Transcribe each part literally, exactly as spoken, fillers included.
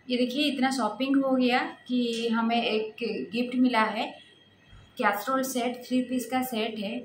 ये देखिए इतना शॉपिंग हो गया कि हमें एक गिफ्ट मिला है। कैसरोल सेट, थ्री पीस का सेट है।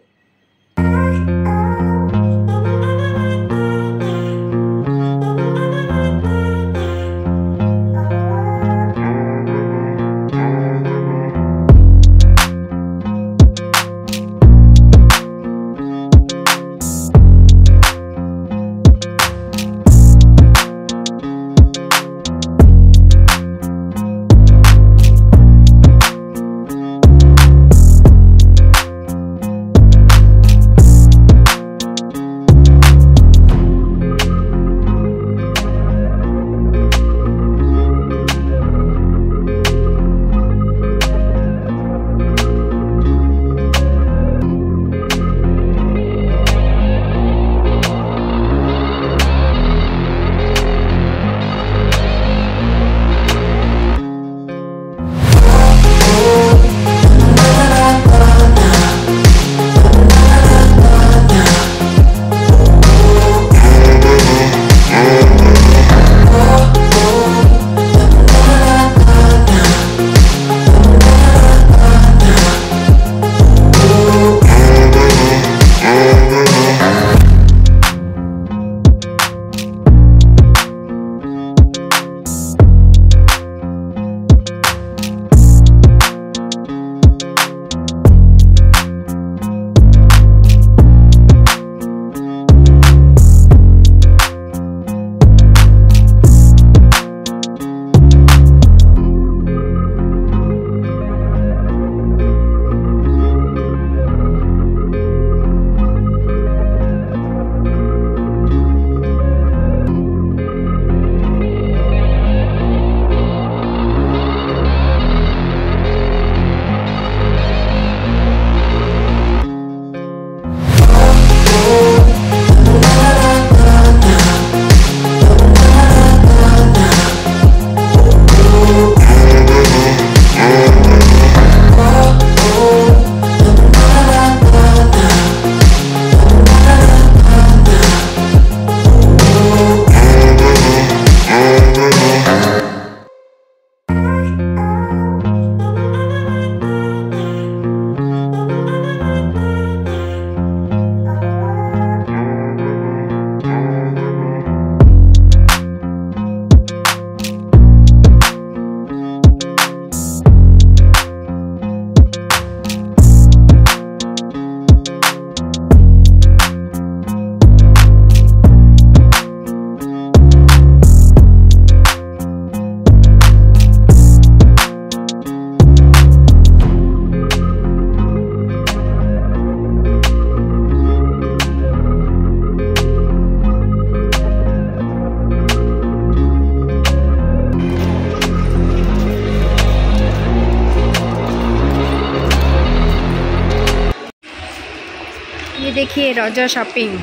ये देखिए रोजा शॉपिंग,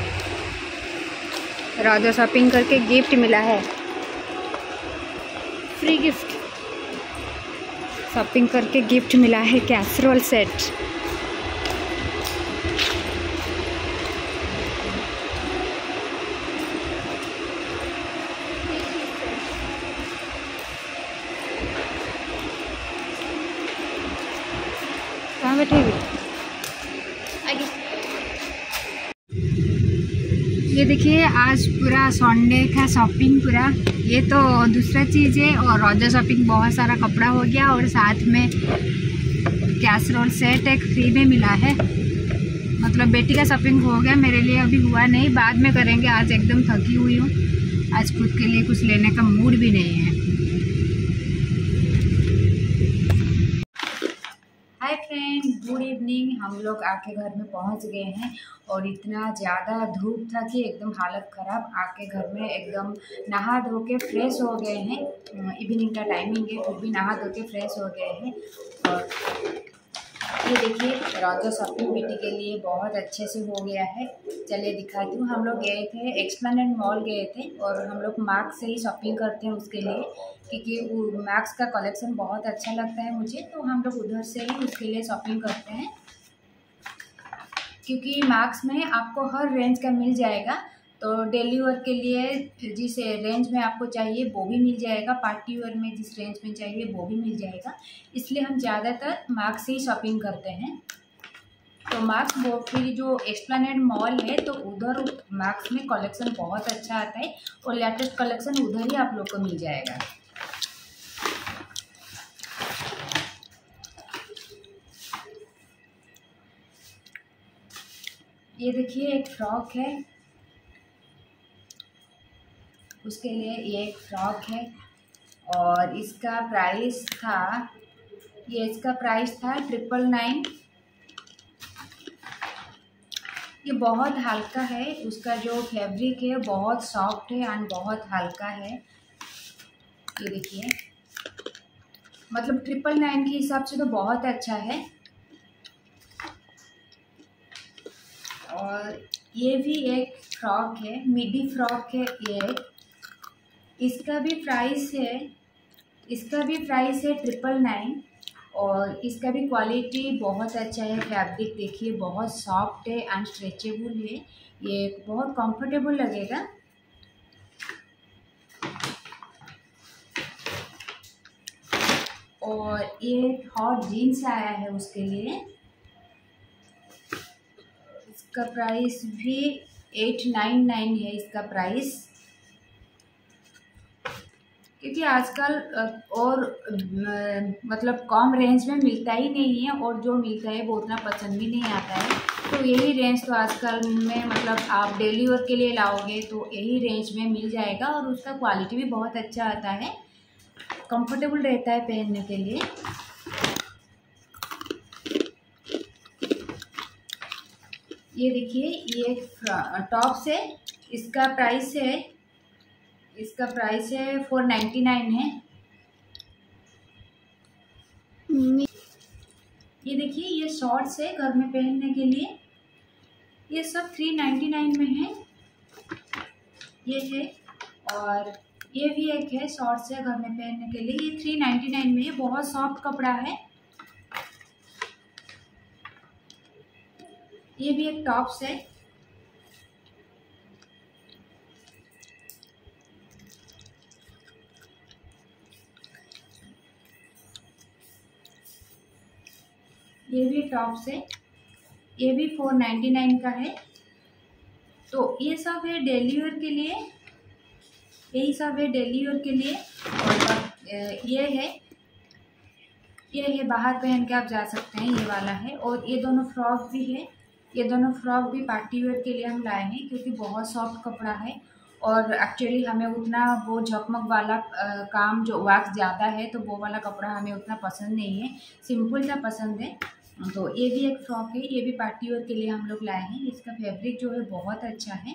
रोजा शॉपिंग करके गिफ्ट मिला है, फ्री गिफ्ट। शॉपिंग करके गिफ्ट मिला है कैसरोल सेट। कहाँ बैठेगी? आगे। ये देखिए आज पूरा संडे का शॉपिंग पूरा, ये तो दूसरा चीज़ है। और रोजा शॉपिंग बहुत सारा कपड़ा हो गया और साथ में कैसरोल सेट एक फ्री में मिला है। मतलब बेटी का शॉपिंग हो गया, मेरे लिए अभी हुआ नहीं, बाद में करेंगे। आज एकदम थकी हुई हूँ, आज खुद के लिए कुछ लेने का मूड भी नहीं है। Hi friend, good evening. हम लोग आके घर में पहुंच गए हैं और इतना ज़्यादा धूप था कि एकदम हालत ख़राब। आके घर में एकदम नहा धो के फ्रेश हो गए हैं। इवनिंग का टाइमिंग है, फिर भी नहा धो के फ्रेश हो गए हैं। और ये देखिए रोजा शॉपिंग बेटी के लिए बहुत अच्छे से हो गया है। चलिए दिखाती हूँ। हम लोग गए थे एक्सप्लेनेड मॉल गए थे और हम लोग मैक्स से ही शॉपिंग करते हैं उसके लिए, क्योंकि मैक्स का कलेक्शन बहुत अच्छा लगता है मुझे, तो हम लोग उधर से ही उसके लिए शॉपिंग करते हैं। क्योंकि मैक्स में आपको हर रेंज का मिल जाएगा, तो डेली वेयर के लिए जिस रेंज में आपको चाहिए वो भी मिल जाएगा, पार्टी वेयर में जिस रेंज में चाहिए वो भी मिल जाएगा। इसलिए हम ज़्यादातर मार्क्स से ही शॉपिंग करते हैं। तो मार्क्स वो फिर जो एस्प्लेनेड मॉल है तो उधर मार्क्स में कलेक्शन बहुत अच्छा आता है और लेटेस्ट कलेक्शन उधर ही आप लोग को मिल जाएगा। ये देखिए एक फ्रॉक है, उसके लिए ये एक फ्रॉक है और इसका प्राइस था, ये इसका प्राइस था ट्रिपल नाइन। ये बहुत हल्का है, उसका जो फैब्रिक है बहुत सॉफ्ट है एंड बहुत हल्का है। ये देखिए, मतलब ट्रिपल नाइन के हिसाब से तो बहुत अच्छा है। और ये भी एक फ्रॉक है, मिडी फ्रॉक है ये, इसका भी प्राइस है इसका भी प्राइस है ट्रिपल नाइन और इसका भी क्वालिटी बहुत अच्छा है। फैब्रिक देखिए बहुत सॉफ्ट है एंड स्ट्रेचेबल है, ये बहुत कंफर्टेबल लगेगा। और ये हॉट जीन्स आया है उसके लिए, इसका प्राइस भी एट नाइन नाइन है इसका प्राइस, क्योंकि आजकल और मतलब कम रेंज में मिलता ही नहीं है और जो मिलता है वो उतना पसंद भी नहीं आता है। तो यही रेंज तो आजकल में मतलब आप डेली वेयर के लिए लाओगे तो यही रेंज में मिल जाएगा और उसका क्वालिटी भी बहुत अच्छा आता है, कंफर्टेबल रहता है पहनने के लिए। ये देखिए ये टॉप्स है, इसका प्राइस है इसका प्राइस है फोर नाइन्टी नाइन है। ये देखिए ये शॉर्ट्स है घर में पहनने के लिए, ये सब थ्री नाइन्टी नाइन में है। ये है और ये भी एक है शॉर्ट्स है घर में पहनने के लिए, ये थ्री नाइन्टी नाइन में है, बहुत सॉफ्ट कपड़ा है। ये भी एक टॉप्स है, ये भी टॉप्स है, ये भी फोर नाइन्टी नाइन का है। तो ये सब है डेली वेयर के लिए, यही सब है डेली वेयर के लिए। और ये है ये है बाहर पहन के आप जा सकते हैं, ये वाला है। और ये दोनों फ्रॉक भी है, ये दोनों फ्रॉक भी पार्टी वेयर के लिए हम लाए हैं क्योंकि बहुत सॉफ्ट कपड़ा है और एक्चुअली हमें उतना वो झकमक वाला आ, काम जो वर्क ज़्यादा है तो वो वाला कपड़ा हमें उतना पसंद नहीं है, सिंपल सा पसंद है। तो ये भी एक फ्रॉक है, ये भी पार्टी वेयर के लिए हम लोग लाए हैं। इसका फैब्रिक जो है बहुत अच्छा है।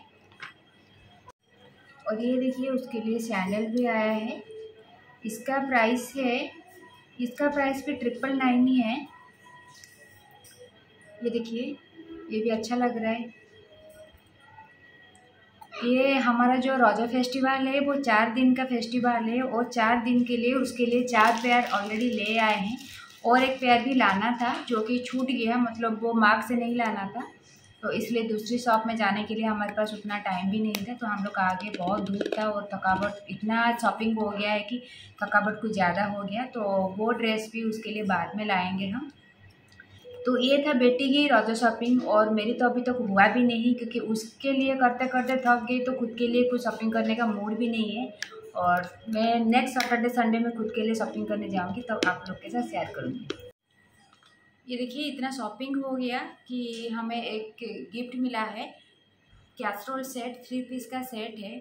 और ये देखिए उसके लिए सैंडल भी आया है, इसका प्राइस है इसका प्राइस भी ट्रिपल नाइन ही है। ये देखिए ये भी अच्छा लग रहा है। ये हमारा जो रोजा फेस्टिवल है वो चार दिन का फेस्टिवल है और चार दिन के लिए उसके लिए चार पेयर ऑलरेडी ले आए हैं और एक पेयर भी लाना था जो कि छूट गया, मतलब वो मार्क से नहीं लाना था तो इसलिए दूसरी शॉप में जाने के लिए हमारे पास उतना टाइम भी नहीं था। तो हम लोग आगे बहुत धूप था और थकावट, इतना शॉपिंग हो गया है कि थकावट कुछ ज़्यादा हो गया, तो वो ड्रेस भी उसके लिए बाद में लाएंगे हम। तो ये था बेटी की रोजा शॉपिंग और मेरी तो अभी तक हुआ भी नहीं क्योंकि उसके लिए करते करते थक गई तो खुद के लिए कुछ शॉपिंग करने का मूड भी नहीं है। और मैं नेक्स्ट सैटरडे संडे में खुद के लिए शॉपिंग करने जाऊंगी तब तो आप लोग के साथ शेयर करूंगी। ये देखिए इतना शॉपिंग हो गया कि हमें एक गिफ्ट मिला है, कैसरोल सेट, थ्री पीस का सेट है।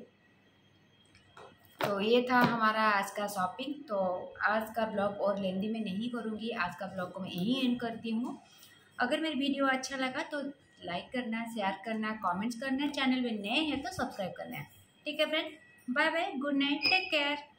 तो ये था हमारा आज का शॉपिंग। तो आज का ब्लॉग और लेंदी में नहीं करूँगी, आज का ब्लॉग को मैं यहीं एंड करती हूँ। अगर मेरी वीडियो अच्छा लगा तो लाइक करना, शेयर करना, कमेंट्स करना, चैनल में नए हैं तो सब्सक्राइब करना है। ठीक है friend, bye bye, good night, take care.